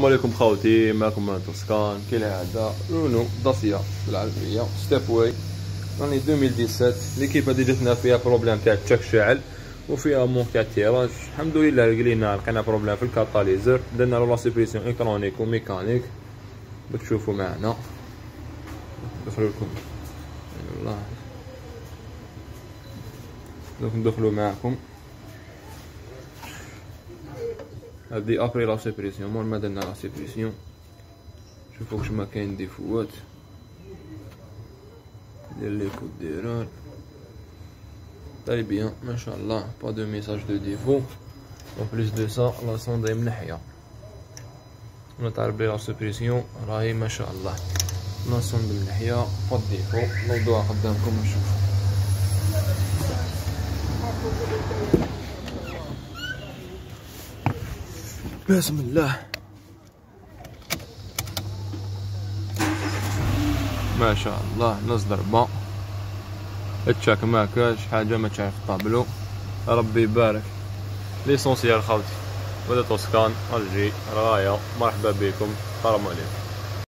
السلام عليكم خوتي، معكم من توسكان كالعادة. رونو داسيا بالعربية ستيب واي راني 2017. ليكيب هادي جاتنا فيها بروبليم تاع التشاك شاعل وفيها مونك تاع التيراج. الحمد لله لقينا لقينا بروبليم في الكاتاليزر، درنا له لا سوبريسيون الكترونيك وميكانيك. بتشوفوا معنا ندخلو لكم والله دوك ندخلو معاكم. هادي ابري لا سوبريسيون، مور ما درنا لا سوبريسيون شوفوا واش ما كاين ديفوات. دير لي كود ديران طاي بيان ما شاء الله، با دو ميساج دو ديفو. اون بليس دو سا لا صوندي منحيه، نتعرف بلي لا سوبريسيون راهي ما شاء الله. لا صوند منحيه با ديفو، نوضوها قدامكم نشوفو. بسم الله ما شاء الله، نص ضربة التشاك ما كاش حاجة ما تعرف طابلو. ربي يبارك. ليسونسيال خوتي، ولا توسكان الجي راية. مرحبا بكم، السلام عليكم.